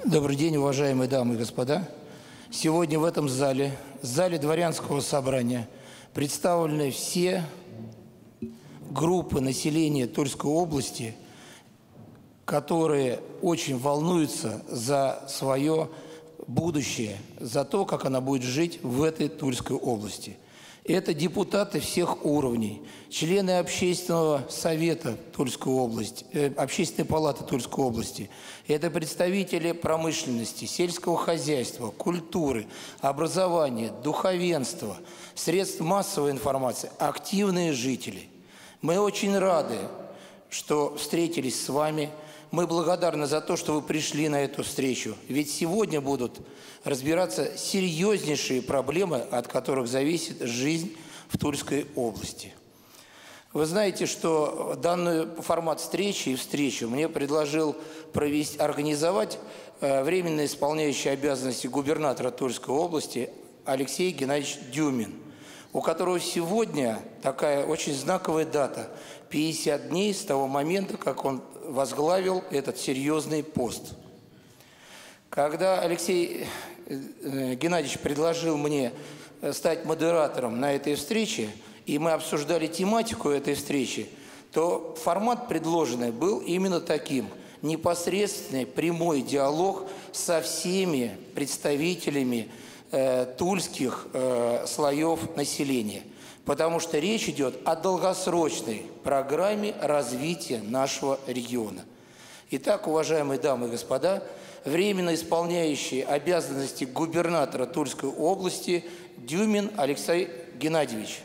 Добрый день, уважаемые дамы и господа. Сегодня в этом зале дворянского собрания, представлены все группы населения Тульской области, которые очень волнуются за свое будущее, за то, как она будет жить в этой Тульской области. Это депутаты всех уровней, члены Общественного совета Тульской области, Общественной палаты Тульской области. Это представители промышленности, сельского хозяйства, культуры, образования, духовенства, средств массовой информации, активные жители. Мы очень рады, что встретились с вами. Мы благодарны за то, что вы пришли на эту встречу. Ведь сегодня будут разбираться серьезнейшие проблемы, от которых зависит жизнь в Тульской области. Вы знаете, что данный формат встречи и встречу мне предложил организовать временно исполняющий обязанности губернатора Тульской области Алексей Геннадьевич Дюмин, у которого сегодня такая очень знаковая дата – 50 дней с того момента, как он возглавил этот серьезный пост. Когда Алексей Геннадьевич предложил мне стать модератором на этой встрече, и мы обсуждали тематику этой встречи, то формат предложенный был именно таким – непосредственный прямой диалог со всеми представителями тульских слоев населения. Потому что речь идет о долгосрочной программе развития нашего региона. Итак, уважаемые дамы и господа, временно исполняющий обязанности губернатора Тульской области Дюмин Алексей Геннадьевич.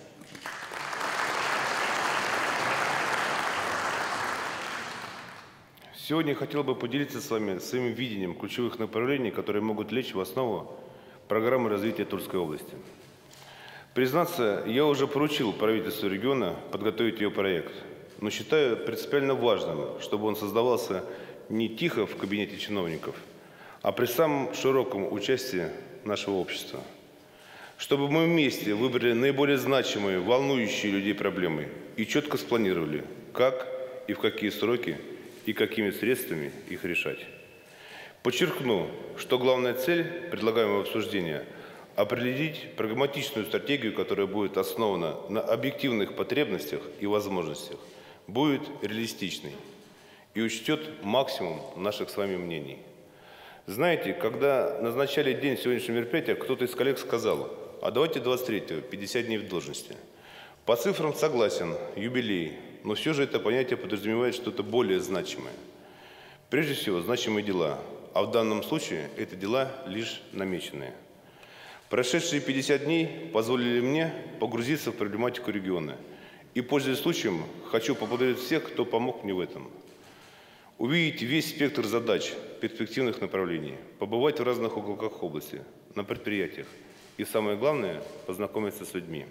Сегодня я хотел бы поделиться с вами своим видением ключевых направлений, которые могут лечь в основу программы развития Тульской области. Признаться, я уже поручил правительству региона подготовить ее проект, но считаю принципиально важным, чтобы он создавался не тихо в кабинете чиновников, а при самом широком участии нашего общества. Чтобы мы вместе выбрали наиболее значимые, волнующие людей проблемы и четко спланировали, как и в какие сроки и какими средствами их решать. Подчеркну, что главная цель предлагаемого обсуждения – определить прагматичную стратегию, которая будет основана на объективных потребностях и возможностях, будет реалистичной и учтет максимум наших с вами мнений. Знаете, когда назначали день сегодняшнего мероприятия, кто-то из коллег сказал: а давайте 23-го, 50 дней в должности. По цифрам согласен, юбилей, но все же это понятие подразумевает что-то более значимое. Прежде всего, значимые дела, а в данном случае это дела лишь намеченные. Прошедшие 50 дней позволили мне погрузиться в проблематику региона. И, пользуясь случаем, хочу поблагодарить всех, кто помог мне в этом. Увидеть весь спектр задач, перспективных направлений, побывать в разных уголках области, на предприятиях. И самое главное – познакомиться с людьми.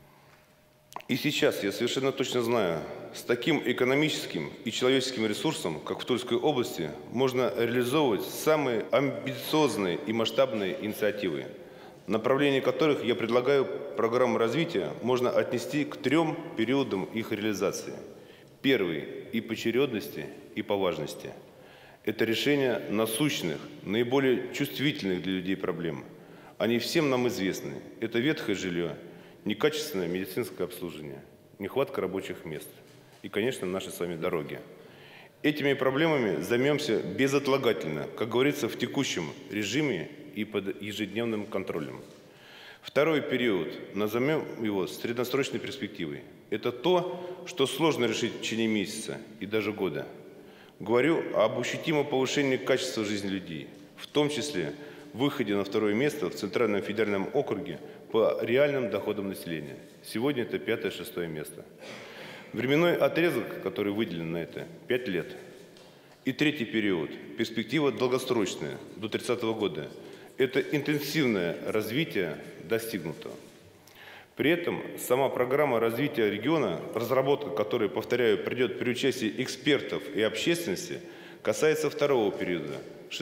И сейчас я совершенно точно знаю, с таким экономическим и человеческим ресурсом, как в Тульской области, можно реализовывать самые амбициозные и масштабные инициативы, направления которых я предлагаю программу развития можно отнести к 3 периодам их реализации. Первый – и по очередности, и по важности. Это решение насущных, наиболее чувствительных для людей проблем. Они всем нам известны. Это ветхое жилье, некачественное медицинское обслуживание, нехватка рабочих мест и, конечно, наши с вами дороги. Этими проблемами займемся безотлагательно, как говорится, в текущем режиме и под ежедневным контролем. Второй период, назовем его средносрочной перспективой. Это то, что сложно решить в течение месяца и даже года. Говорю об ощутимом повышении качества жизни людей, в том числе выходе на 2-е место в Центральном федеральном округе по реальным доходам населения. Сегодня это 5-6 место. Временной отрезок, который выделен на это, 5 лет. И третий период, перспектива долгосрочная, до 30-го года. Это интенсивное развитие достигнутого. При этом сама программа развития региона, разработка которой, повторяю, придет при участии экспертов и общественности, касается 2-го периода,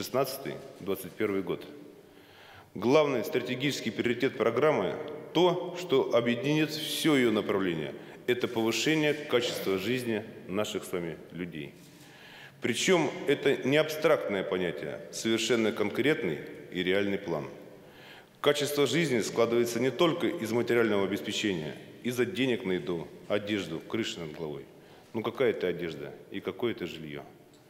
16-21 год. Главный стратегический приоритет программы – то, что объединит все ее направление – это повышение качества жизни наших с вами людей. Причем это не абстрактное понятие, совершенно конкретный и реальный план. Качество жизни складывается не только из материального обеспечения, из-за денег на еду, одежду, крышу над головой. Ну какая это одежда и какое это жилье?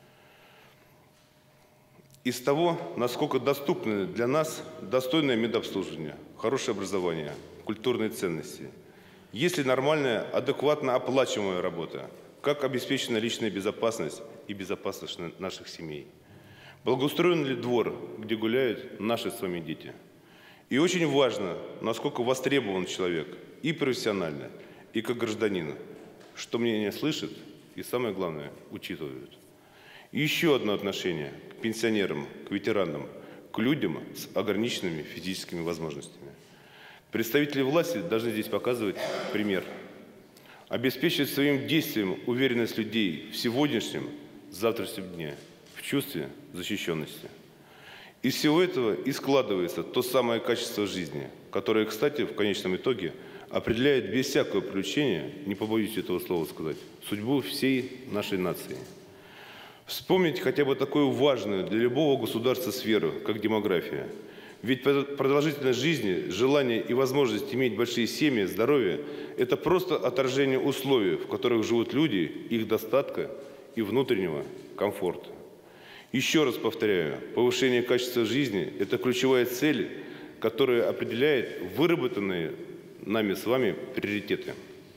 Из того, насколько доступны для нас достойное медобслуживание, хорошее образование, культурные ценности. Есть ли нормальная, адекватно оплачиваемая работа? Как обеспечена личная безопасность и безопасность наших семей? Благоустроен ли двор, где гуляют наши с вами дети? И очень важно, насколько востребован человек и профессионально, и как гражданин, что мнение слышит и, самое главное, учитывают. И еще одно отношение к пенсионерам, к ветеранам, к людям с ограниченными физическими возможностями. Представители власти должны здесь показывать пример. Обеспечивать своим действием уверенность людей в сегодняшнем, завтрашнем дне, в чувстве защищенности. Из всего этого и складывается то самое качество жизни, которое, кстати, в конечном итоге определяет без всякого привлечения, не побоюсь этого слова сказать, судьбу всей нашей нации. Вспомнить хотя бы такую важную для любого государства сферу, как демография. Ведь продолжительность жизни, желание и возможность иметь большие семьи, здоровье – это просто отражение условий, в которых живут люди, их достатка и внутреннего комфорта. Еще раз повторяю, повышение качества жизни – это ключевая цель, которая определяет выработанные нами с вами приоритеты.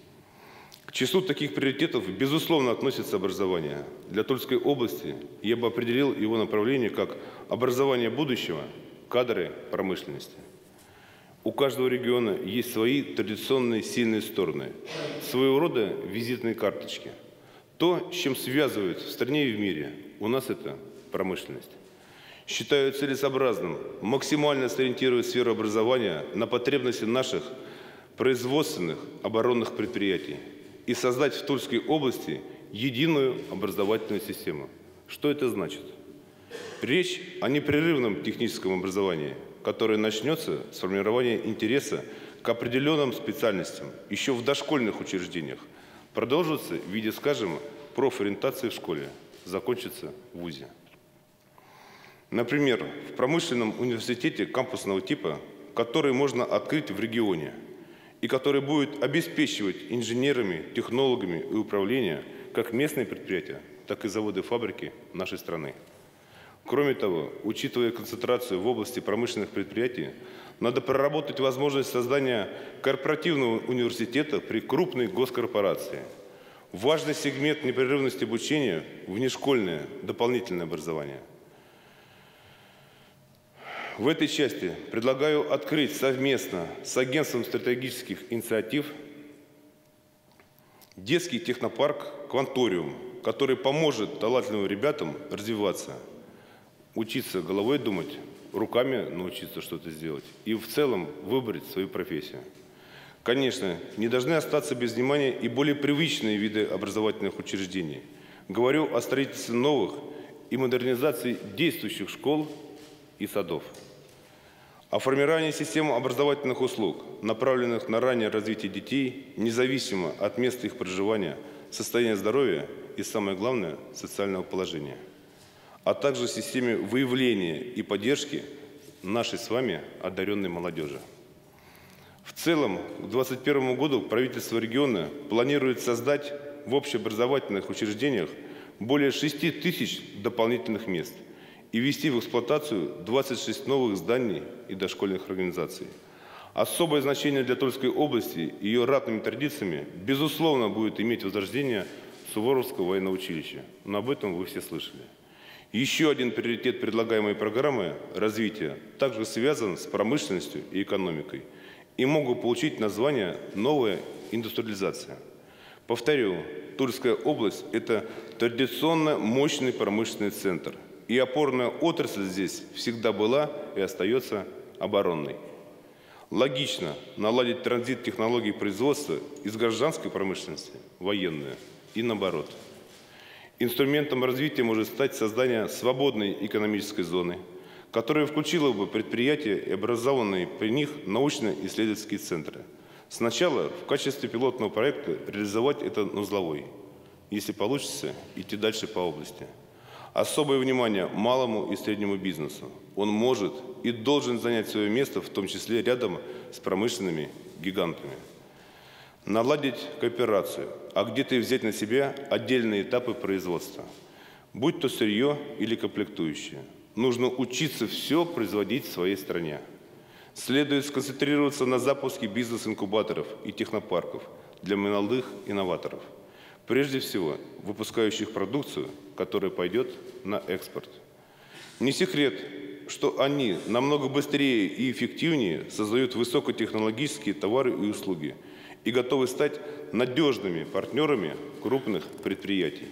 К числу таких приоритетов, безусловно, относится образование. Для Тульской области я бы определил его направление как образование будущего, кадры промышленности. У каждого региона есть свои традиционные сильные стороны, своего рода визитные карточки. То, с чем связывают в стране и в мире, у нас это промышленность. Считаю целесообразным максимально сориентировать сферу образования на потребности наших производственных оборонных предприятий и создать в Тульской области единую образовательную систему. Что это значит? Речь о непрерывном техническом образовании, которое начнется с формирования интереса к определенным специальностям еще в дошкольных учреждениях, продолжится в виде, скажем, профориентации в школе, закончится в вузе. Например, в промышленном университете кампусного типа, который можно открыть в регионе и который будет обеспечивать инженерами, технологами и управлением как местные предприятия, так и заводы, фабрики нашей страны. Кроме того, учитывая концентрацию в области промышленных предприятий, надо проработать возможность создания корпоративного университета при крупной госкорпорации. Важный сегмент непрерывности обучения – внешкольное дополнительное образование. В этой части предлагаю открыть совместно с Агентством стратегических инициатив детский технопарк «Кванториум», который поможет талантливым ребятам развиваться, учиться головой думать, руками научиться что-то сделать и в целом выбрать свою профессию. Конечно, не должны остаться без внимания и более привычные виды образовательных учреждений. Говорю о строительстве новых и модернизации действующих школ и садов. О формировании системы образовательных услуг, направленных на раннее развитие детей, независимо от места их проживания, состояния здоровья и, самое главное, социального положения. А также системе выявления и поддержки нашей с вами одаренной молодежи. В целом, к 2021 году правительство региона планирует создать в общеобразовательных учреждениях более 6 тысяч дополнительных мест и ввести в эксплуатацию 26 новых зданий и дошкольных организаций. Особое значение для Тульской области и ее ратными традициями, безусловно, будет иметь возрождение Суворовского военного училища. Но об этом вы все слышали. Еще один приоритет предлагаемой программы развития также связан с промышленностью и экономикой и могут получить название «Новая индустриализация». Повторю, Тульская область – это традиционно мощный промышленный центр. И опорная отрасль здесь всегда была и остается оборонной. Логично наладить транзит технологий производства из гражданской промышленности в военную и наоборот. Инструментом развития может стать создание свободной экономической зоны, которая включила бы предприятия и образованные при них научно-исследовательские центры. Сначала в качестве пилотного проекта реализовать это на узловой, если получится, идти дальше по области. Особое внимание малому и среднему бизнесу. Он может и должен занять свое место, в том числе рядом с промышленными гигантами. Наладить кооперацию, а где-то и взять на себя отдельные этапы производства. Будь то сырье или комплектующие. Нужно учиться все производить в своей стране. Следует сконцентрироваться на запуске бизнес-инкубаторов и технопарков для молодых инноваторов. Прежде всего, выпускающих продукцию, которая пойдет на экспорт. Не секрет, что они намного быстрее и эффективнее создают высокотехнологические товары и услуги и готовы стать надежными партнерами крупных предприятий.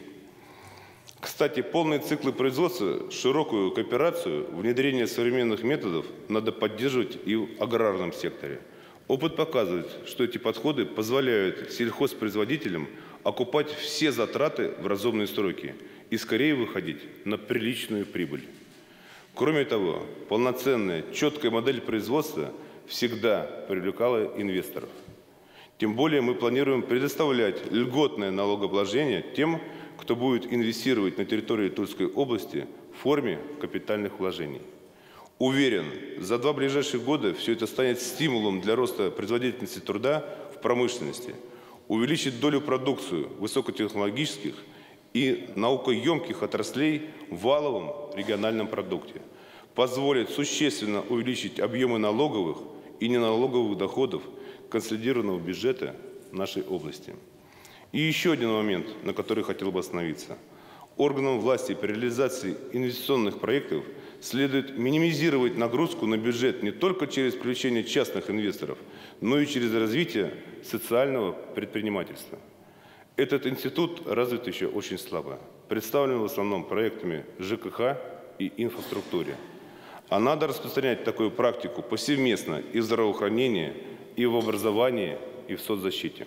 Кстати, полные циклы производства, широкую кооперацию, внедрение современных методов надо поддерживать и в аграрном секторе. Опыт показывает, что эти подходы позволяют сельхозпроизводителям окупать все затраты в разумные сроки и скорее выходить на приличную прибыль. Кроме того, полноценная, четкая модель производства всегда привлекала инвесторов. Тем более мы планируем предоставлять льготное налогообложение тем, кто будет инвестировать на территории Тульской области в форме капитальных вложений. Уверен, за 2 ближайших года все это станет стимулом для роста производительности труда в промышленности, увеличит долю продукции высокотехнологических и наукоемких отраслей в валовом региональном продукте, позволит существенно увеличить объемы налоговых и неналоговых доходов консолидированного бюджета нашей области. И еще один момент, на который хотел бы остановиться. Органам власти при реализации инвестиционных проектов следует минимизировать нагрузку на бюджет не только через привлечение частных инвесторов, но и через развитие социального предпринимательства. Этот институт развит еще очень слабо, представлен в основном проектами ЖКХ и инфраструктуре. А надо распространять такую практику повсеместно и в здравоохранении, и в образовании, и в соцзащите.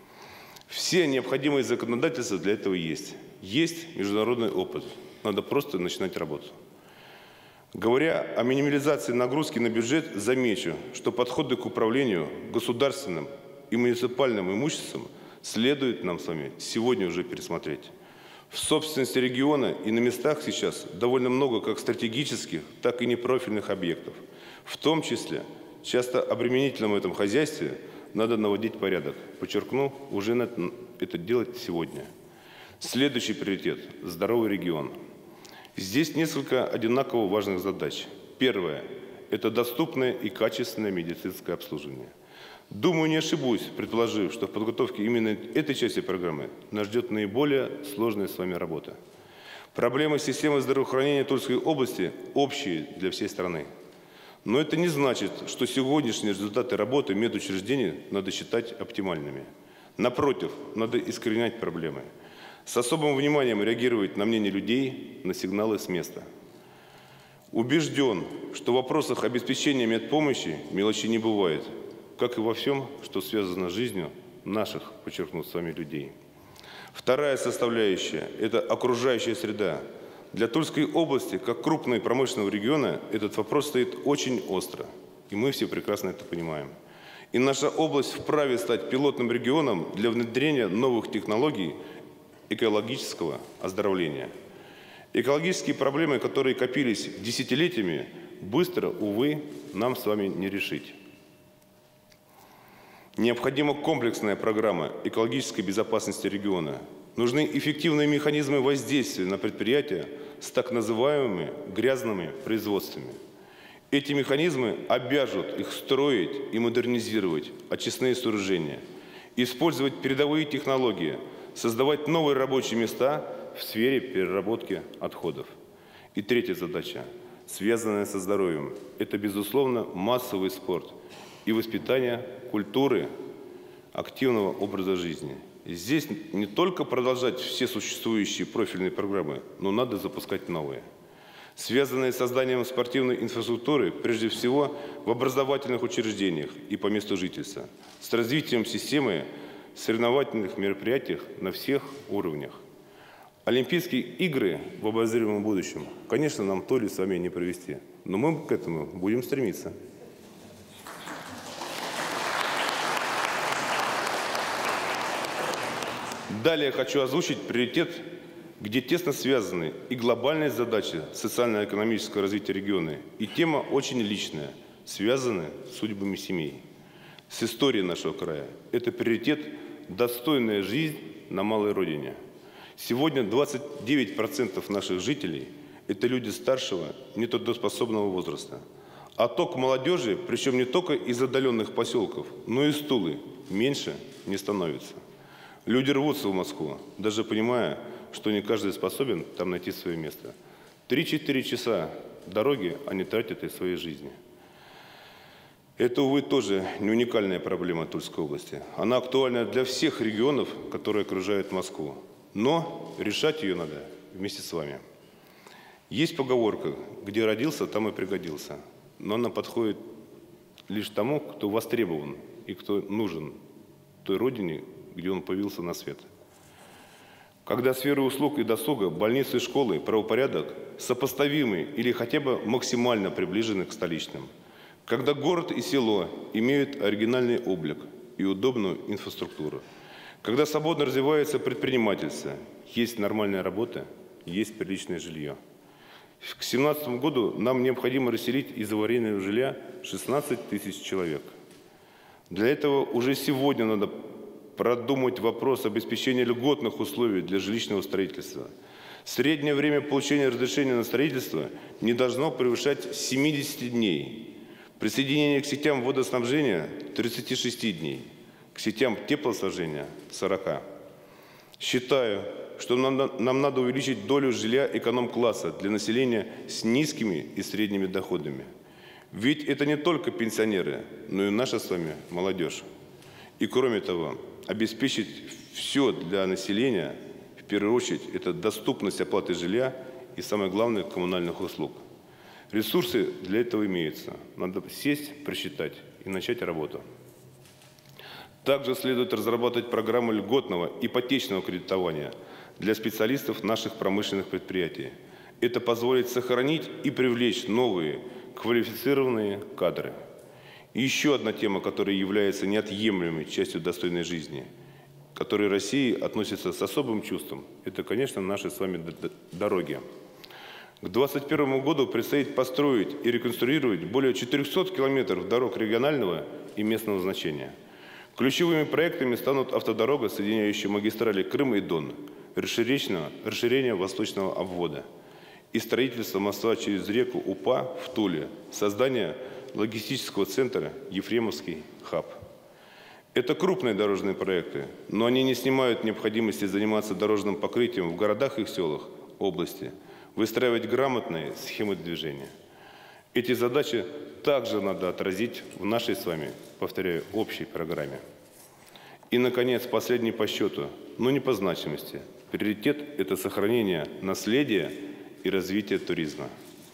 Все необходимые законодательства для этого есть. Есть международный опыт. Надо просто начинать работу. Говоря о минимализации нагрузки на бюджет, замечу, что подходы к управлению государственным и муниципальным имуществом следует нам с вами сегодня уже пересмотреть. В собственности региона и на местах сейчас довольно много как стратегических, так и непрофильных объектов. В том числе, часто обременительном в этом хозяйстве, надо наводить порядок. Подчеркну, уже надо это делать сегодня. Следующий приоритет – здоровый регион. Здесь несколько одинаково важных задач. Первое – это доступное и качественное медицинское обслуживание. Думаю, не ошибусь, предположив, что в подготовке именно этой части программы нас ждет наиболее сложная с вами работа. Проблемы системы здравоохранения Тульской области общие для всей страны. Но это не значит, что сегодняшние результаты работы медучреждений надо считать оптимальными. Напротив, надо искоренять проблемы. С особым вниманием реагировать на мнение людей, на сигналы с места. Убежден, что в вопросах обеспечения медпомощи мелочи не бывает, как и во всем, что связано с жизнью наших, подчеркну, с вами людей. Вторая составляющая – это окружающая среда. Для Тульской области, как крупного промышленного региона, этот вопрос стоит очень остро. И мы все прекрасно это понимаем. И наша область вправе стать пилотным регионом для внедрения новых технологий экологического оздоровления. Экологические проблемы, которые копились десятилетиями, быстро, увы, нам с вами не решить. Необходима комплексная программа экологической безопасности региона. Нужны эффективные механизмы воздействия на предприятия с так называемыми грязными производствами. Эти механизмы обяжут их строить и модернизировать очистные сооружения, использовать передовые технологии, создавать новые рабочие места в сфере переработки отходов. И третья задача, связанная со здоровьем, это, безусловно, массовый спорт и воспитание культуры активного образа жизни. Здесь не только продолжать все существующие профильные программы, но надо запускать новые, связанные с созданием спортивной инфраструктуры, прежде всего в образовательных учреждениях и по месту жительства, с развитием системы соревновательных мероприятий на всех уровнях. Олимпийские игры в обозримом будущем, конечно, нам то ли с вами не провести, но мы к этому будем стремиться. Далее хочу озвучить приоритет где тесно связаны и глобальные задачи социально-экономического развития региона, и тема очень личная, связаны с судьбами семей, с историей нашего края. Это приоритет «Достойная жизнь на малой родине». Сегодня 29% наших жителей – это люди старшего, нетрудоспособного возраста. Отток молодежи, причем не только из отдаленных поселков, но и из Тулы, меньше не становится. Люди рвутся в Москву, даже понимая, что не каждый способен там найти свое место. 3-4 часа дороги они тратят из своей жизни. Это, увы, тоже не уникальная проблема Тульской области. Она актуальна для всех регионов, которые окружают Москву. Но решать ее надо вместе с вами. Есть поговорка: где родился, там и пригодился. Но она подходит лишь тому, кто востребован и кто нужен той родине, где он появился на свет. Когда сферы услуг и досуга, больницы, школы, правопорядок сопоставимы или хотя бы максимально приближены к столичным. Когда город и село имеют оригинальный облик и удобную инфраструктуру. Когда свободно развивается предпринимательство, есть нормальная работа, есть приличное жилье. К 2017 году нам необходимо расселить из аварийного жилья 16 тысяч человек. Для этого уже сегодня надо продумать вопрос обеспечения льготных условий для жилищного строительства. Среднее время получения разрешения на строительство не должно превышать 70 дней. Присоединение к сетям водоснабжения – 36 дней, к сетям теплоснабжения – 40. Считаю, что нам надо увеличить долю жилья эконом-класса для населения с низкими и средними доходами. Ведь это не только пенсионеры, но и наша с вами молодежь. И кроме того, обеспечить все для населения, в первую очередь, это доступность оплаты жилья и, самое главное, коммунальных услуг. Ресурсы для этого имеются. Надо сесть, просчитать и начать работу. Также следует разработать программу льготного ипотечного кредитования для специалистов наших промышленных предприятий. Это позволит сохранить и привлечь новые квалифицированные кадры. И еще одна тема, которая является неотъемлемой частью достойной жизни, к которой Россия относится с особым чувством, это, конечно, наши с вами дороги. К 2021 году предстоит построить и реконструировать более 400 километров дорог регионального и местного значения. Ключевыми проектами станут автодорога, соединяющая магистрали Крым и Дон, расширение восточного обвода и строительство моста через реку Упа в Туле, создание логистического центра «Ефремовский хаб». Это крупные дорожные проекты, но они не снимают необходимости заниматься дорожным покрытием в городах и селах области, выстраивать грамотные схемы движения. Эти задачи также надо отразить в нашей с вами, повторяю, общей программе. И, наконец, последний по счету, но не по значимости. Приоритет – это сохранение наследия и развитие туризма.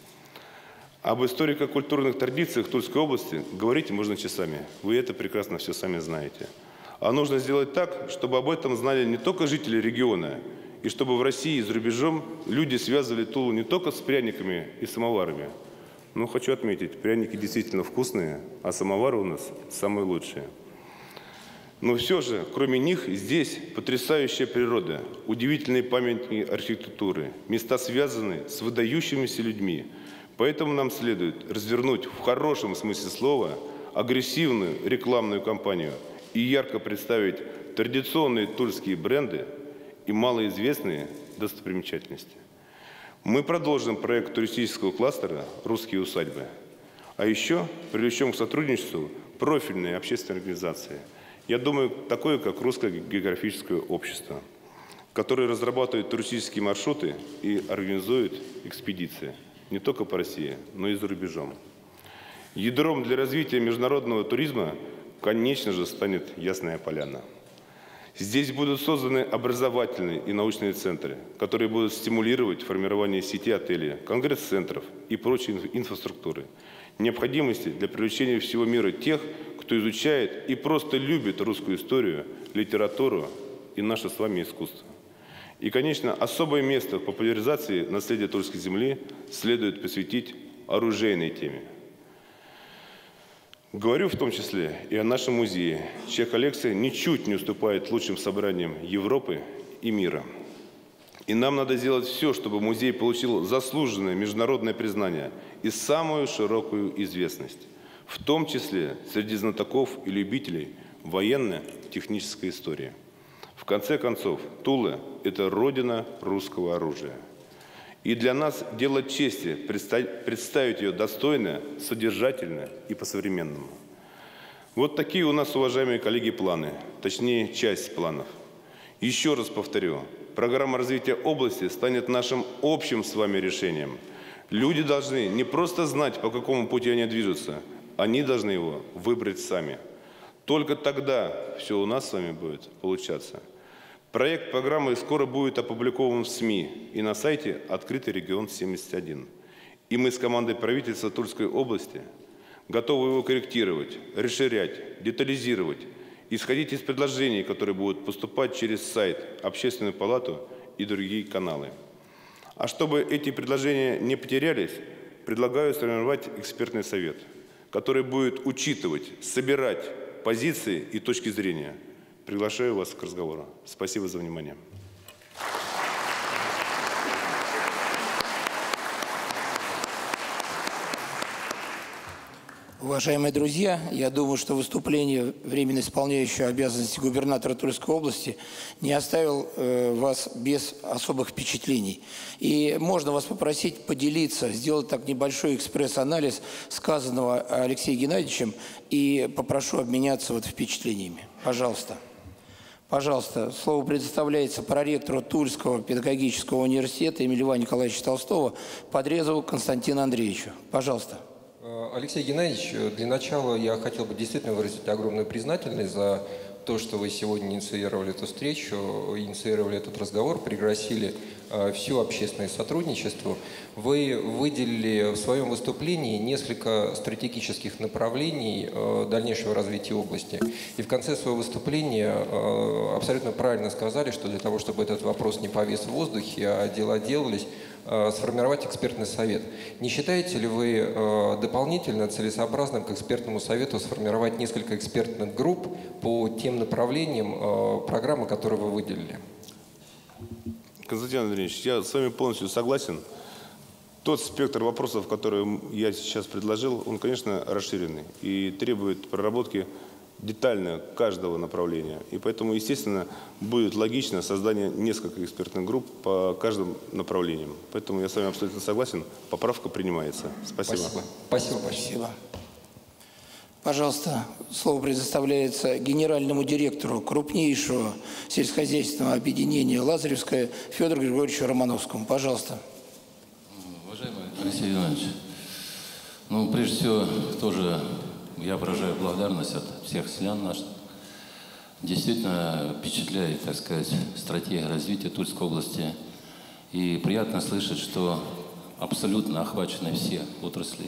Об историко-культурных традициях Тульской области говорить можно часами. Вы это прекрасно все сами знаете. А нужно сделать так, чтобы об этом знали не только жители региона, и чтобы в России и за рубежом люди связывали Тулу не только с пряниками и самоварами. Но хочу отметить, пряники действительно вкусные, а самовары у нас самые лучшие. Но все же, кроме них, здесь потрясающая природа, удивительные памятники архитектуры, места связанные с выдающимися людьми. Поэтому нам следует развернуть в хорошем смысле слова агрессивную рекламную кампанию и ярко представить традиционные тульские бренды и малоизвестные достопримечательности. Мы продолжим проект туристического кластера «Русские усадьбы». А еще привлечем к сотрудничеству профильные общественные организации. Я думаю, такое, как Русское географическое общество, которое разрабатывает туристические маршруты и организует экспедиции не только по России, но и за рубежом. Ядром для развития международного туризма, конечно же, станет Ясная Поляна. Здесь будут созданы образовательные и научные центры, которые будут стимулировать формирование сети отелей, конгресс-центров и прочей инфраструктуры. Необходимости для привлечения всего мира тех, кто изучает и просто любит русскую историю, литературу и наше с вами искусство. И, конечно, особое место в популяризации наследия Тульской земли следует посвятить оружейной теме. Говорю в том числе и о нашем музее, чья коллекция ничуть не уступает лучшим собраниям Европы и мира. И нам надо сделать все, чтобы музей получил заслуженное международное признание и самую широкую известность, в том числе среди знатоков и любителей военно-технической истории. В конце концов, Тула – это родина русского оружия. И для нас дело чести представить ее достойно, содержательно и по-современному. Вот такие у нас, уважаемые коллеги, планы, точнее, часть планов. Еще раз повторю, программа развития области станет нашим общим с вами решением. Люди должны не просто знать, по какому пути они движутся, они должны его выбрать сами. Только тогда все у нас с вами будет получаться. Проект программы скоро будет опубликован в СМИ и на сайте «Открытый регион 71». И мы с командой правительства Тульской области готовы его корректировать, расширять, детализировать, исходить из предложений, которые будут поступать через сайт, Общественную палату и другие каналы. А чтобы эти предложения не потерялись, предлагаю сформировать экспертный совет, который будет учитывать, собирать позиции и точки зрения. Приглашаю вас к разговору. Спасибо за внимание. Уважаемые друзья, я думаю, что выступление временно исполняющего обязанности губернатора Тульской области не оставил вас без особых впечатлений. И можно вас попросить поделиться, сделать так небольшой экспресс-анализ сказанного Алексеем Геннадьевичем, и попрошу обменяться впечатлениями. Пожалуйста. Пожалуйста, слово предоставляется проректору Тульского педагогического университета имени Льва Николаевича Толстого Подрезову Константину Андреевичу. Пожалуйста. Алексей Геннадьевич, для начала я хотел бы действительно выразить огромную признательность за то, что вы сегодня инициировали эту встречу, инициировали этот разговор, пригласили все общественное сотрудничество. Вы выделили в своем выступлении несколько стратегических направлений дальнейшего развития области. И в конце своего выступления абсолютно правильно сказали, что для того, чтобы этот вопрос не повис в воздухе, а дела делались, сформировать экспертный совет. Не считаете ли вы дополнительно целесообразным к экспертному совету сформировать несколько экспертных групп по тем направлениям программы, которые вы выделили? Константин Андреевич, я с вами полностью согласен. Тот спектр вопросов, которые я сейчас предложил, он, конечно, расширенный и требует проработки детально каждого направления. И поэтому, естественно, будет логично создание нескольких экспертных групп по каждым направлениям. Поэтому я с вами абсолютно согласен. Поправка принимается. Спасибо. Спасибо. Спасибо. Пожалуйста, слово предоставляется генеральному директору крупнейшего сельскохозяйственного объединения «Лазаревское» Федору Григорьевичу Романовскому. Пожалуйста. Уважаемый Алексей Иванович, прежде всего, тоже я выражаю благодарность от всех селян наших. Действительно впечатляет, так сказать, стратегия развития Тульской области. И приятно слышать, что абсолютно охвачены все отрасли.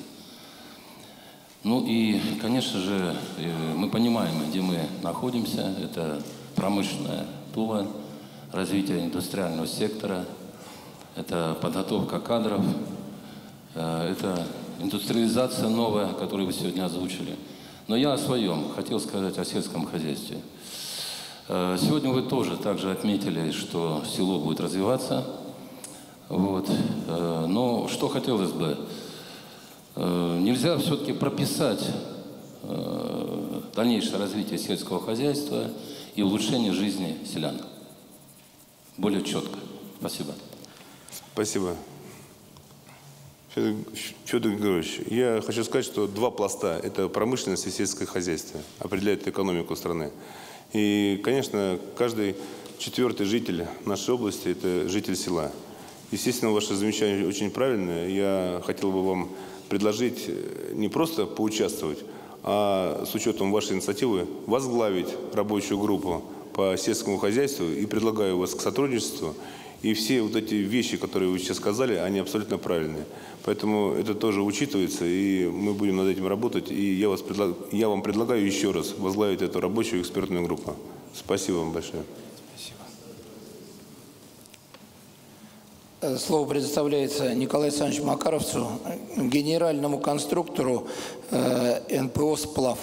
И, конечно же, мы понимаем, где мы находимся. Это промышленная Тула, развитие индустриального сектора, это подготовка кадров, это индустриализация новая, которую вы сегодня озвучили. Но я о своем хотел сказать, о сельском хозяйстве. Сегодня вы тоже также отметили, что село будет развиваться. Но что хотелось бы, нельзя все-таки прописать дальнейшее развитие сельского хозяйства и улучшение жизни селян. Более четко. Спасибо. Спасибо. Федор Григорьевич, я хочу сказать, что два пласта – это промышленность и сельское хозяйство, определяют экономику страны. И, конечно, каждый четвертый житель нашей области – это житель села. Естественно, ваше замечание очень правильное. Я хотел бы вам предложить не просто поучаствовать, а с учетом вашей инициативы возглавить рабочую группу по сельскому хозяйству и предлагаю вас к сотрудничеству. И все эти вещи, которые вы сейчас сказали, они абсолютно правильные. Поэтому это тоже учитывается, и мы будем над этим работать. И я вам предлагаю еще раз возглавить эту рабочую экспертную группу. Спасибо вам большое. Спасибо. Слово предоставляется Николаю Александровичу Макаровцу, генеральному конструктору НПО «Сплав».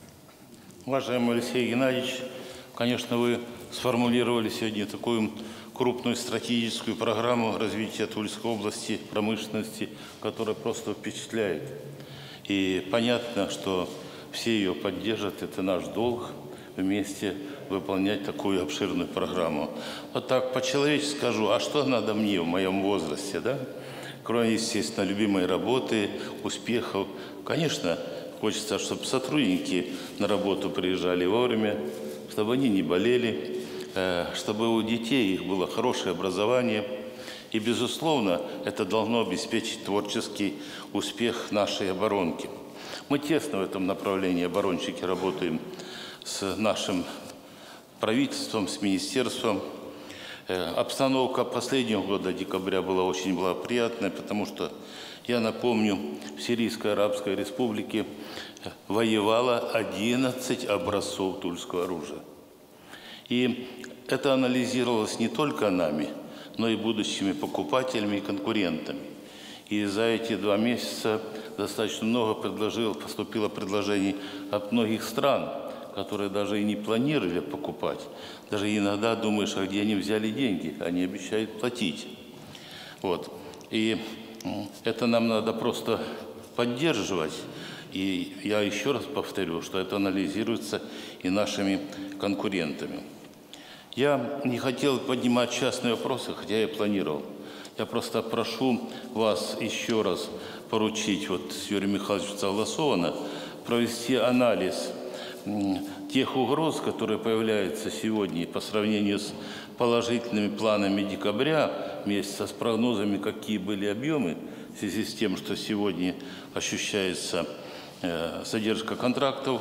Уважаемый Алексей Геннадьевич, конечно, вы сформулировали сегодня такую крупную стратегическую программу развития Тульской области, промышленности, которая просто впечатляет. И понятно, что все ее поддержат, это наш долг вместе выполнять такую обширную программу. Вот так по-человечески скажу, а что надо мне в моем возрасте, да? Кроме, естественно, любимой работы, успехов. Конечно, хочется, чтобы сотрудники на работу приезжали вовремя, чтобы они не болели, чтобы у детей их было хорошее образование. И, безусловно, это должно обеспечить творческий успех нашей оборонки. Мы тесно в этом направлении, оборонщики, работаем с нашим правительством, с министерством. Обстановка последнего года, декабря, была очень благоприятная, потому что, я напомню, в Сирийской Арабской Республике воевало 11 образцов тульского оружия. И это анализировалось не только нами, но и будущими покупателями и конкурентами. И за эти 2 месяца достаточно много поступило предложений от многих стран, которые даже и не планировали покупать. Даже иногда думаешь, а где они взяли деньги? Они обещают платить. Вот. И это нам надо просто поддерживать. И я еще раз повторю, что это анализируется и нашими конкурентами. Я не хотел поднимать частные вопросы, хотя я планировал. Я просто прошу вас еще раз поручить с Юрием Михайловичем согласованно провести анализ тех угроз, которые появляются сегодня по сравнению с положительными планами декабря месяца, с прогнозами, какие были объемы, в связи с тем, что сегодня ощущается задержка контрактов,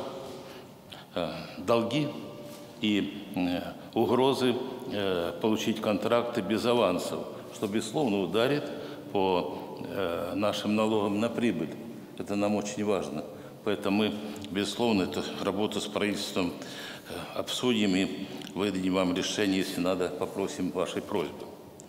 долги и угрозы получить контракты без авансов, что, безусловно, ударит по нашим налогам на прибыль. Это нам очень важно. Поэтому мы, безусловно, эту работу с правительством обсудим и выдадим вам решение, если надо, попросим вашей просьбы.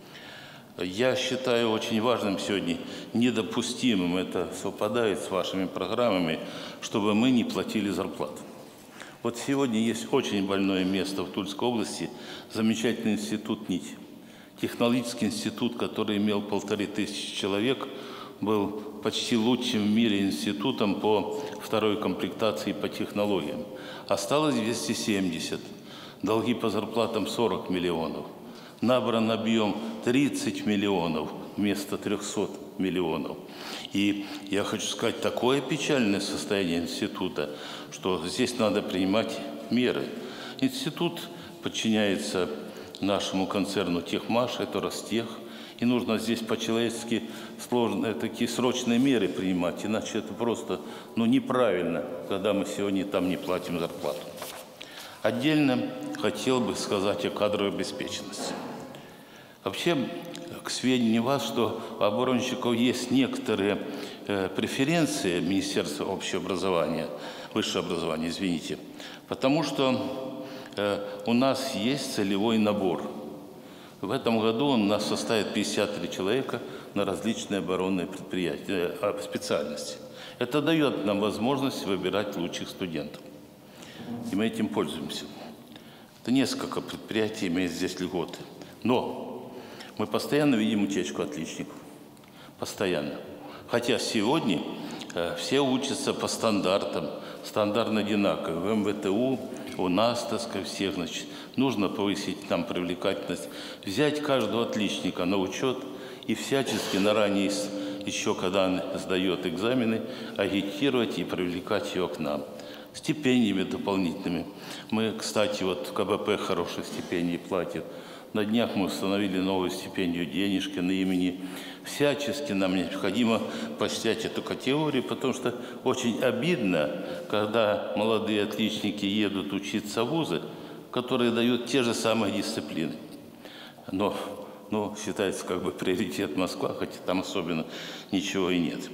Я считаю очень важным сегодня, недопустимым, это совпадает с вашими программами, чтобы мы не платили зарплату. Вот сегодня есть очень больное место в Тульской области, замечательный институт НИТИ. Технологический институт, который имел 1500 человек, был почти лучшим в мире институтом по второй комплектации по технологиям. Осталось 270. Долги по зарплатам 40 миллионов. Набран объем 30 миллионов вместо 300 миллионов. И я хочу сказать, такое печальное состояние института, что здесь надо принимать меры. Институт подчиняется нашему концерну «Техмаш», это Ростех. И нужно здесь по-человечески сложные такие срочные меры принимать, иначе это просто неправильно, когда мы сегодня там не платим зарплату. Отдельно хотел бы сказать о кадровой обеспеченности. Вообще, к сведению вас, что у оборонщиков есть некоторые преференции Министерства общего образования, высшего образования, извините, потому что у нас есть целевой набор. В этом году у нас составит 53 человека на различные оборонные предприятия, специальности. Это дает нам возможность выбирать лучших студентов. И мы этим пользуемся. Это несколько предприятий имеют здесь льготы. Но мы постоянно видим утечку отличников. Постоянно. Хотя сегодня все учатся по стандартам, стандартно одинаково. В МВТУ, у нас, так сказать, всех, значит, нужно повысить там привлекательность, взять каждого отличника на учет и всячески ранее, еще когда он сдает экзамены, агитировать и привлекать его к нам. Стипендиями дополнительными. Мы, кстати, в КБП хорошие стипендии платят. На днях мы установили новую стипендию Денежкина имени. Всячески нам необходимо поощрять эту категорию, потому что очень обидно, когда молодые отличники едут учиться в вузы, которые дают те же самые дисциплины. Но считается приоритет Москва, хотя там особенно ничего и нет.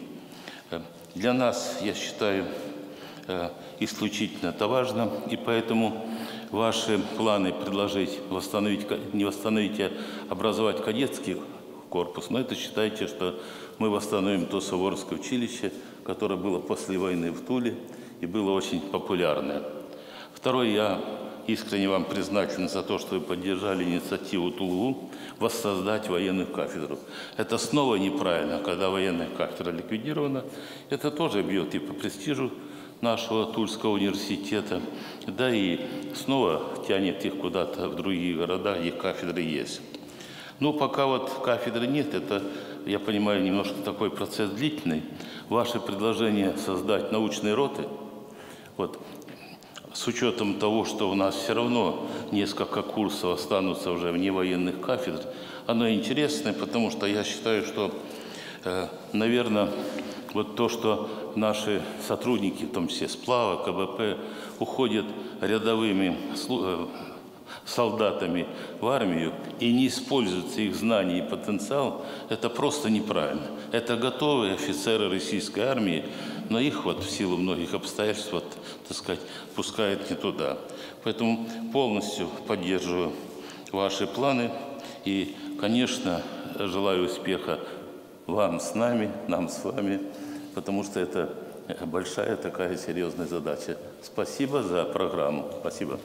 Для нас, я считаю, исключительно это важно, и поэтому ваши планы предложить не восстановить, а образовать кадетский корпус, но это считайте, что мы восстановим то Суворовское училище, которое было после войны в Туле и было очень популярное. Второе, я искренне вам признателен за то, что вы поддержали инициативу Тулу воссоздать военную кафедру. Это снова неправильно, когда военная кафедра ликвидирована. Это тоже бьет и по престижу нашего Тульского университета, да и снова тянет их куда-то в другие города, где кафедры есть. Но пока вот кафедры нет, это, я понимаю, немножко такой процесс длительный. Ваше предложение создать научные роты, вот, с учетом того, что у нас все равно несколько курсов останутся уже вне военных кафедр, оно интересное, потому что я считаю, что, наверное, вот то, что наши сотрудники, в том числе сплава, КБП, уходят рядовыми солдатами в армию и не используются их знания и потенциал, это просто неправильно. Это готовые офицеры российской армии, но их вот в силу многих обстоятельств, вот, так сказать, пускают не туда. Поэтому полностью поддерживаю ваши планы и, конечно, желаю успеха вам с нами, нам с вами, потому что это большая такая серьезная задача. Спасибо за программу. Спасибо.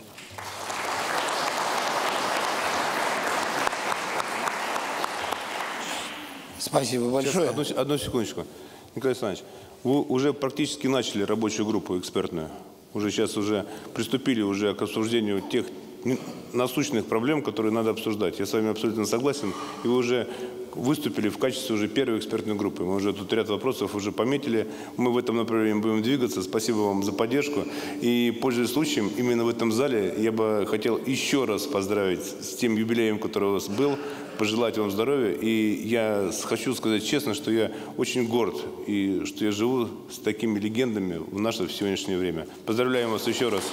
Спасибо большое. Одну секундочку. Николай Александрович, вы уже практически начали рабочую группу экспертную. Сейчас приступили к обсуждению тех насущных проблем, которые надо обсуждать. Я с вами абсолютно согласен. И вы уже выступили в качестве уже первой экспертной группы. Мы уже тут ряд вопросов уже пометили. Мы в этом направлении будем двигаться. Спасибо вам за поддержку. И, пользуясь случаем, именно в этом зале я бы хотел еще раз поздравить с тем юбилеем, который у вас был, пожелать вам здоровья. И я хочу сказать честно, что я очень горд, и что я живу с такими легендами в наше сегодняшнее время. Поздравляем вас еще раз.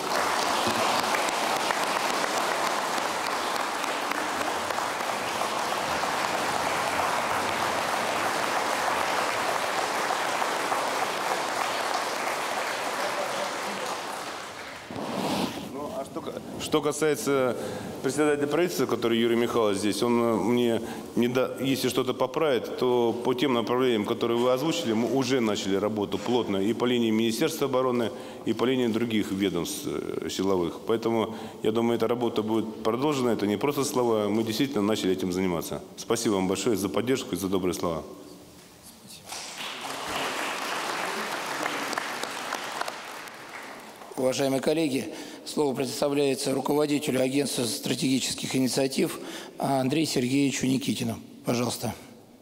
Что касается председателя правительства, который Юрий Михайлович здесь, он мне, если что-то поправит, то по тем направлениям, которые вы озвучили, мы уже начали работу плотно и по линии Министерства обороны, и по линии других ведомств силовых. Поэтому, я думаю, эта работа будет продолжена, это не просто слова, мы действительно начали этим заниматься. Спасибо вам большое за поддержку и за добрые слова. Уважаемые коллеги, слово предоставляется руководителю Агентства стратегических инициатив Андрею Сергеевичу Никитину. Пожалуйста.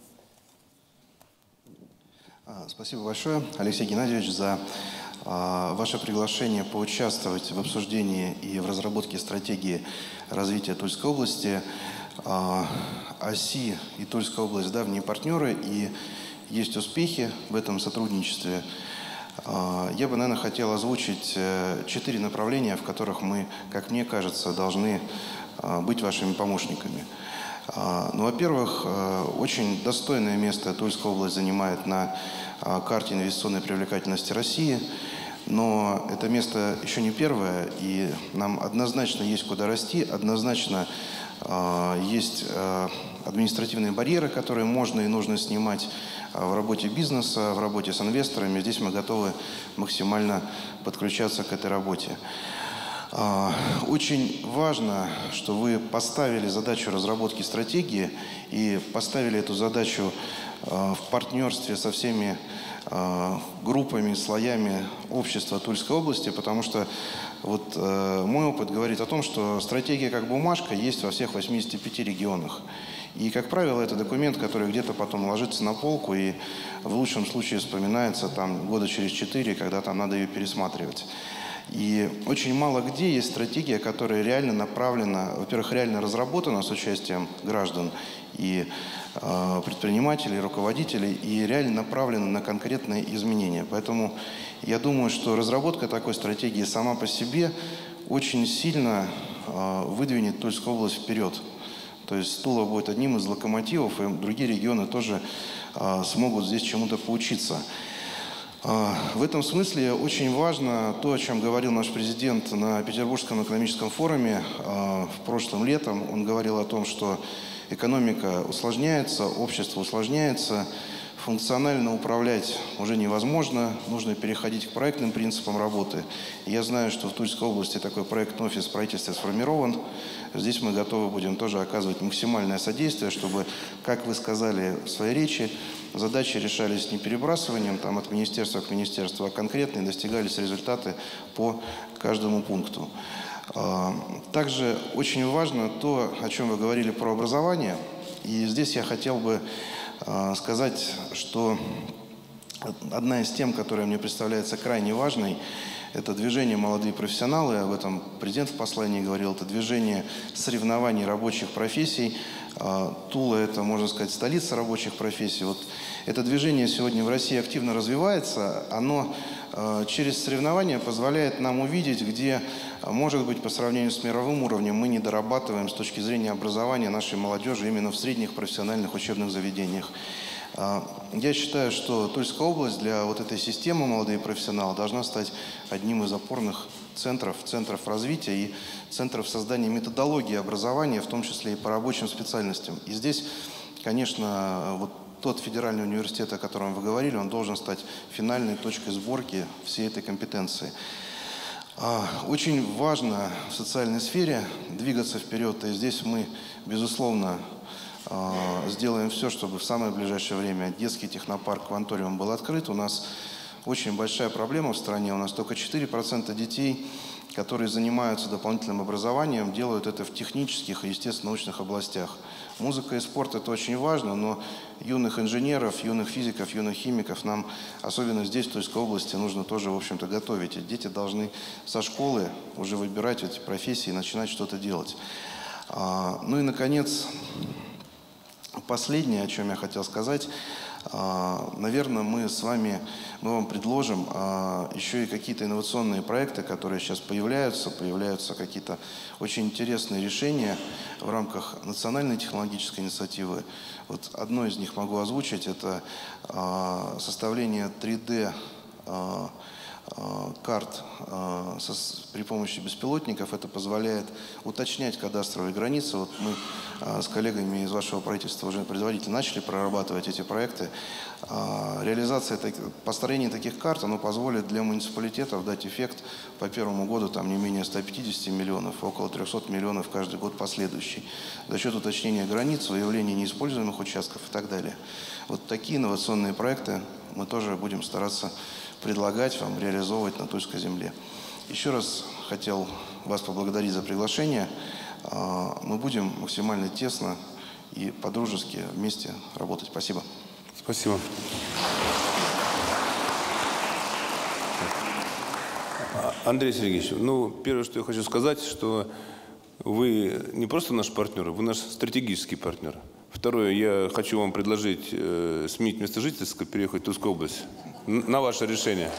Спасибо большое, Алексей Геннадьевич, за ваше приглашение поучаствовать в обсуждении и в разработке стратегии развития Тульской области. ОСИ и Тульская область – давние партнеры, и есть успехи в этом сотрудничестве. Я бы, наверное, хотел озвучить 4 направления, в которых мы, как мне кажется, должны быть вашими помощниками. Ну, во-первых, очень достойное место Тульская область занимает на карте инвестиционной привлекательности России, но это место еще не первое, и нам однозначно есть куда расти, однозначно есть административные барьеры, которые можно и нужно снимать в работе бизнеса, в работе с инвесторами. Здесь мы готовы максимально подключаться к этой работе. Очень важно, что вы поставили задачу разработки стратегии и поставили эту задачу в партнерстве со всеми группами, слоями общества Тульской области, потому что вот мой опыт говорит о том, что стратегия как бумажка есть во всех 85 регионах. И, как правило, это документ, который где-то потом ложится на полку и в лучшем случае вспоминается там года через 4, когда там надо ее пересматривать. И очень мало где есть стратегия, которая реально направлена, во-первых, реально разработана с участием граждан и предпринимателей, руководителей, и реально направлена на конкретные изменения. Поэтому я думаю, что разработка такой стратегии сама по себе очень сильно выдвинет Тульскую область вперед. То есть Тула будет одним из локомотивов, и другие регионы тоже смогут здесь чему-то поучиться. В этом смысле очень важно то, о чем говорил наш президент на Петербургском экономическом форуме в прошлом летом. Он говорил о том, что экономика усложняется, общество усложняется, функционально управлять уже невозможно, нужно переходить к проектным принципам работы. Я знаю, что в Тульской области такой проектный офис правительства сформирован. Здесь мы готовы будем тоже оказывать максимальное содействие, чтобы, как вы сказали в своей речи, задачи решались не перебрасыванием там, от министерства к министерству, а конкретно и достигались результаты по каждому пункту. Также очень важно то, о чем вы говорили про образование. И здесь я хотел бы сказать, что одна из тем, которая мне представляется крайне важной, это движение «Молодые профессионалы», об этом президент в послании говорил, это движение соревнований рабочих профессий. Тула – это, можно сказать, столица рабочих профессий. Вот это движение сегодня в России активно развивается. Оно через соревнования позволяет нам увидеть, где, может быть, по сравнению с мировым уровнем мы не дорабатываем с точки зрения образования нашей молодежи именно в средних профессиональных учебных заведениях. Я считаю, что Тульская область для вот этой системы «Молодые профессионалы» должна стать одним из опорных центров развития и центров создания методологии образования, в том числе и по рабочим специальностям. И здесь, конечно, вот тот федеральный университет, о котором вы говорили, он должен стать финальной точкой сборки всей этой компетенции. Очень важно в социальной сфере двигаться вперед, и здесь мы, безусловно, сделаем все, чтобы в самое ближайшее время детский технопарк «Кванториум» был открыт. У нас очень большая проблема в стране. У нас только 4% детей, которые занимаются дополнительным образованием, делают это в технических и естественно-научных областях. Музыка и спорт – это очень важно, но юных инженеров, юных физиков, юных химиков нам, особенно здесь, в Тульской области, нужно тоже, в общем-то, готовить. И дети должны со школы уже выбирать эти профессии и начинать что-то делать. Ну и, наконец, последнее, о чем я хотел сказать. Наверное, мы вам предложим еще и какие-то инновационные проекты, которые сейчас появляются какие-то очень интересные решения в рамках национальной технологической инициативы. Вот одно из них могу озвучить, это составление 3D карт при помощи беспилотников. Это позволяет уточнять кадастровые границы. Вот мы с коллегами из вашего правительства уже предварительно начали прорабатывать эти проекты. Реализация, построение таких карт, оно позволит для муниципалитетов дать эффект по первому году там не менее 150 миллионов, около 300 миллионов каждый год последующий, за счет уточнения границ, выявления неиспользуемых участков и так далее. Вот такие инновационные проекты мы тоже будем стараться предлагать вам, реализовывать на Тульской земле. Еще раз хотел вас поблагодарить за приглашение. Мы будем максимально тесно и по-дружески вместе работать. Спасибо. Спасибо. Андрей Сергеевич, первое, что я хочу сказать, что вы не просто наш партнер, вы наш стратегический партнер. Второе, я хочу вам предложить сменить место жительства, переехать в Тульскую область. На ваше решение.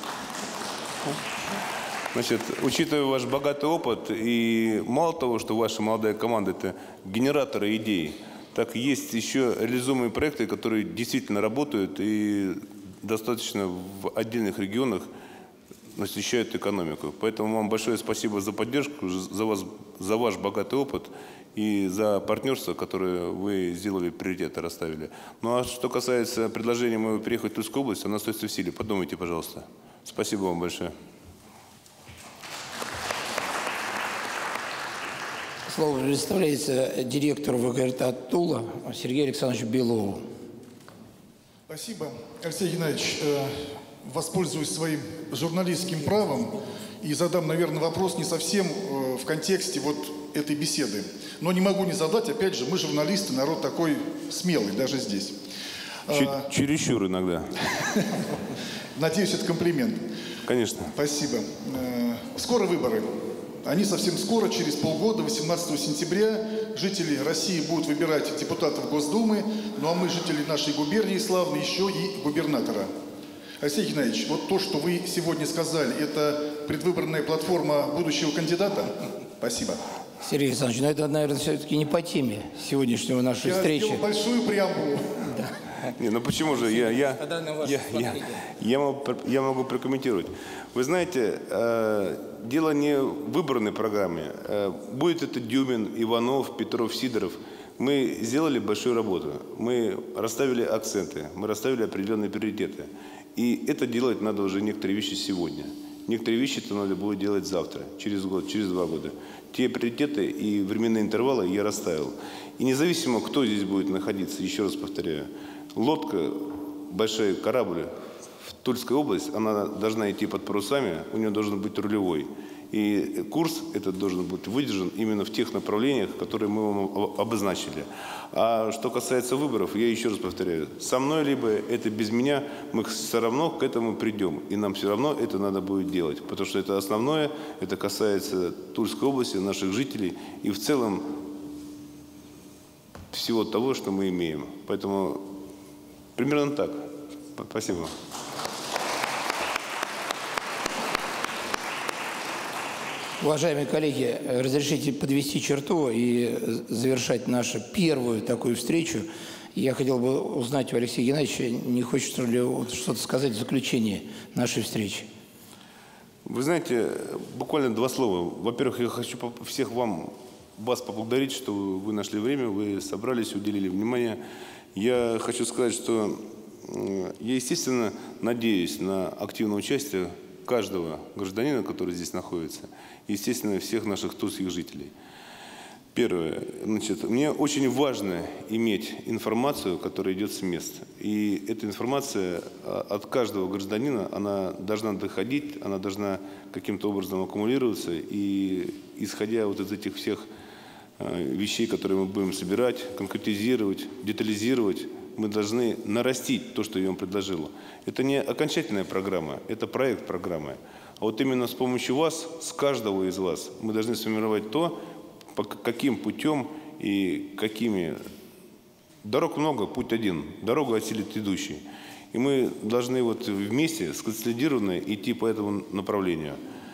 Значит, учитывая ваш богатый опыт, и мало того, что ваша молодая команда – это генераторы идей, так есть еще реализуемые проекты, которые действительно работают и достаточно в отдельных регионах насыщают экономику. Поэтому вам большое спасибо за поддержку, за ваш богатый опыт и за партнерство, которое вы сделали, приоритеты расставили. Ну а что касается предложения моего переехать в Тульскую область, оно остается в силе. Подумайте, пожалуйста. Спасибо вам большое. Слово предоставляется директору ВГРТ Тула Сергею Александровичу Белову. Спасибо. Алексей Геннадьевич, воспользуюсь своим журналистским правом и задам, наверное, вопрос не совсем в контексте вот этой беседы. Но не могу не задать, опять же, мы журналисты, народ такой смелый, даже здесь. Чересчур иногда. Надеюсь, это комплимент. Конечно. Спасибо. Скоро выборы. Они совсем скоро, через полгода, 18 сентября, жители России будут выбирать депутатов Госдумы, ну а мы, жители нашей губернии славной, еще и губернатора. Алексей Геннадьевич, вот то, что вы сегодня сказали, это предвыборная платформа будущего кандидата? Спасибо. Сергей Александрович, это, наверное, все-таки не по теме сегодняшнего нашей встречи. Я сделал большую преамбулу. Да. Не, ну почему же? Я могу прокомментировать. Вы знаете, дело не в выбранной программе. Будет это Дюмин, Иванов, Петров, Сидоров. Мы сделали большую работу. Мы расставили акценты, мы расставили определенные приоритеты. И это делать надо уже некоторые вещи сегодня. Некоторые вещи-то надо будет делать завтра, через год, через 2 года. Те приоритеты и временные интервалы я расставил. И независимо, кто здесь будет находиться, еще раз повторяю, лодка, большой корабль в Тульскую область, она должна идти под парусами, у нее должен быть рулевой. И курс этот должен быть выдержан именно в тех направлениях, которые мы вам обозначили. А что касается выборов, я еще раз повторяю, со мной либо это без меня, мы все равно к этому придем. И нам все равно это надо будет делать. Потому что это основное, это касается Тульской области, наших жителей и в целом всего того, что мы имеем. Поэтому примерно так. Спасибо. Уважаемые коллеги, разрешите подвести черту и завершать нашу первую такую встречу. Я хотел бы узнать у Алексея Геннадьевича, не хочет ли что-то сказать в заключение нашей встречи. Вы знаете, буквально 2 слова. Во-первых, я хочу всех вас поблагодарить, что вы нашли время, вы собрались, уделили внимание. Я хочу сказать, что я, естественно, надеюсь на активное участие каждого гражданина, который здесь находится, естественно, всех наших тульских жителей. Первое. Значит, мне очень важно иметь информацию, которая идет с места. И эта информация от каждого гражданина, она должна доходить, она должна каким-то образом аккумулироваться. И исходя вот из этих всех вещей, которые мы будем собирать, конкретизировать, детализировать, мы должны нарастить то, что я вам предложил. Это не окончательная программа, это проект программы. А вот именно с помощью вас, с каждого из вас, мы должны сформировать то, по каким путем и какими. Дорог много, путь один. Дорогу осилит идущий. И мы должны вот вместе, сконсолидированно идти по этому направлению.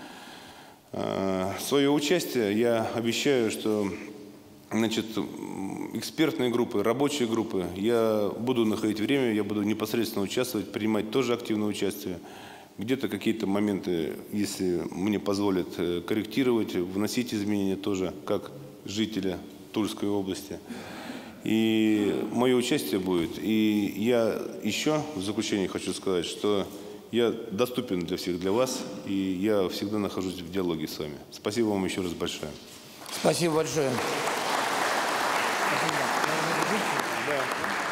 Свое участие я обещаю, что значит, экспертные группы, рабочие группы, я буду находить время, я буду непосредственно участвовать, принимать тоже активное участие. Где-то какие-то моменты, если мне позволят, корректировать, вносить изменения тоже, как жителя Тульской области. И мое участие будет. И я еще в заключение хочу сказать, что я доступен для всех, для вас, и я всегда нахожусь в диалоге с вами. Спасибо вам еще раз большое. Спасибо большое. Да.